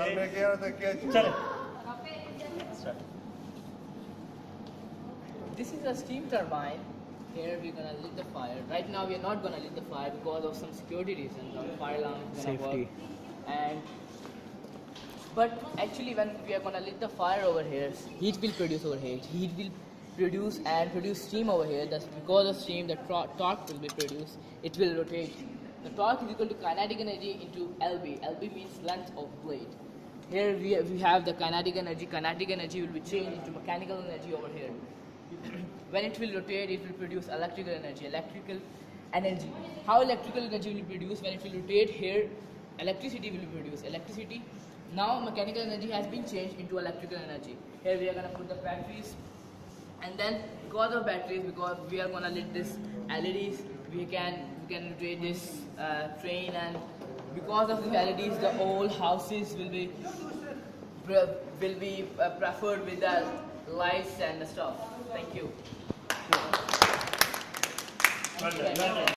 This is a steam turbine. Here we're gonna lit the fire. Right now we are not gonna lit the fire because of some security reasons. Our fire alarm is gonna work. But actually when we are gonna lit the fire over here, heat will produce over here. Heat will produce steam over here. That's because of steam the torque will be produced. It will rotate. The torque is equal to kinetic energy into LB. LB means length of blade. Here we have the kinetic energy. Kinetic energy will be changed into mechanical energy over here. When it will rotate, it will produce electrical energy. How electrical energy will be produced? When it will rotate here, electricity will be produced. Now mechanical energy has been changed into electrical energy. Here we are going to put the batteries, and then because of batteries, because we are going to lit this LEDs, we can rotate this train, and because of the LEDs, the whole houses will be preferred with the lights and the stuff. Thank you.